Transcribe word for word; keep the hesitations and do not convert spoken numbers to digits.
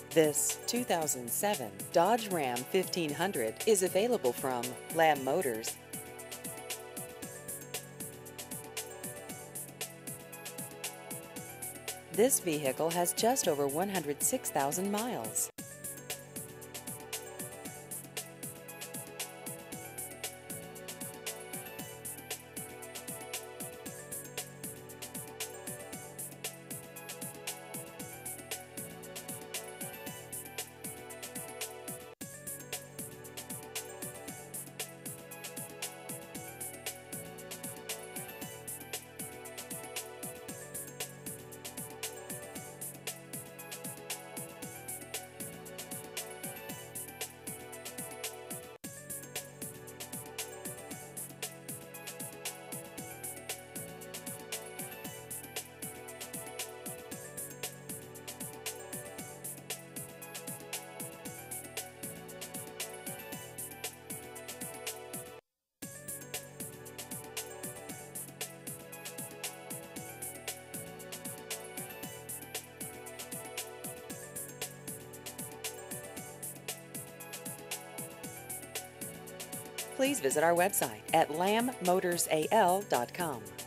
This two thousand seven Dodge Ram fifteen hundred is available from Lamb Motors. This vehicle has just over one hundred six thousand miles. Please visit our website at lamb motors a l dot com.